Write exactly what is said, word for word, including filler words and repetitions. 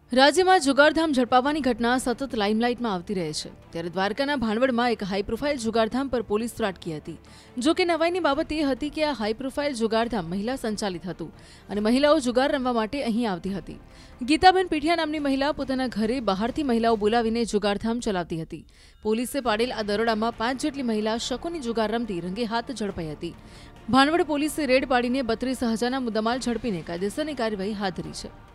રાજ્યમાં જુગારધામ ઝડપાવવાની ઘટના સતત લાઇમલાઇટમાં આવતી રહે છે ત્યારે દ્વારકાના ભાણવડમાં એક હાઈ પ્રોફાઇલ જુગારધામ પર પોલીસ ત્રાટકી હતી। જો કે નવાઈની બાબત એ હતી કે આ હાઈ પ્રોફાઇલ જુગારધામ મહિલા સંચાલિત હતું અને મહિલાઓ જુગાર રમવા માટે અહીં આવતી હતી। ગીતાબેન પીઠિયા નામની મહિલા પોતાના ઘરે બહારથી મહિલાઓ બોલાવીને જુગારધામ ચલાવતી હતી। પોલીસે પાડેલ આ દરોડામાં પાંચ જેટલી મહિલા શકોની જુગાર રમતી રંગે હાથ ઝડપાઈ હતી। ભાણવડ પોલીસે રેડ પાડીને બત્રીસ હજારના મુદ્દામાલ ઝડપીને કાયદેસરની કાર્યવાહી હાથ ધરી છે।